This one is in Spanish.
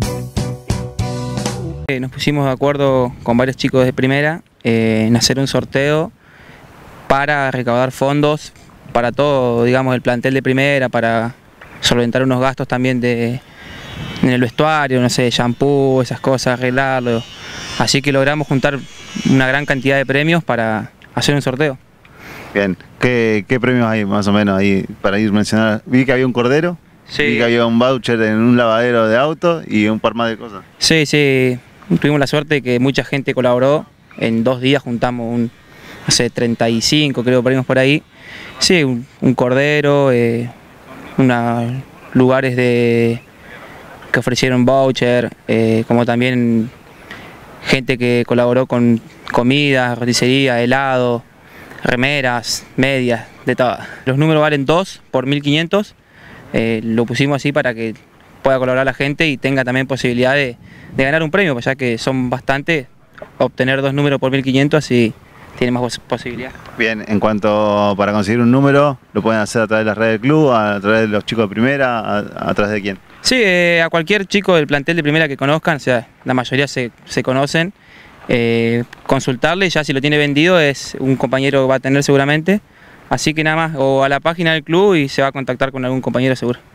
Nos pusimos de acuerdo con varios chicos de primera en hacer un sorteo para recaudar fondos para todo, digamos, el plantel de primera, para solventar unos gastos también en el vestuario, no sé, shampoo, esas cosas, arreglarlo. Así que logramos juntar una gran cantidad de premios para hacer un sorteo. Bien, ¿qué premios hay más o menos ahí para ir mencionando? Vi que había un cordero, sí. Vi que había un voucher en un lavadero de auto y un par más de cosas. Sí, sí, tuvimos la suerte de que mucha gente colaboró. En 2 días juntamos hace 35 creo, premios por ahí. Sí, un cordero, lugares que ofrecieron voucher, como también gente que colaboró con comida, roticería, helado, remeras, medias, de todo. Los números valen 2 por 1500, lo pusimos así para que pueda colaborar la gente y tenga también posibilidad de ganar un premio, ya que son bastante, obtener 2 números por 1500 así tiene más posibilidad. Bien, en cuanto para conseguir un número, ¿lo pueden hacer a través de las redes del club, a través de los chicos de primera, a través de quién? Sí, a cualquier chico del plantel de primera que conozcan, o sea, la mayoría se conocen, consultarle, ya si lo tiene vendido es un compañero que va a tener seguramente, así que nada más, o a la página del club y se va a contactar con algún compañero seguro.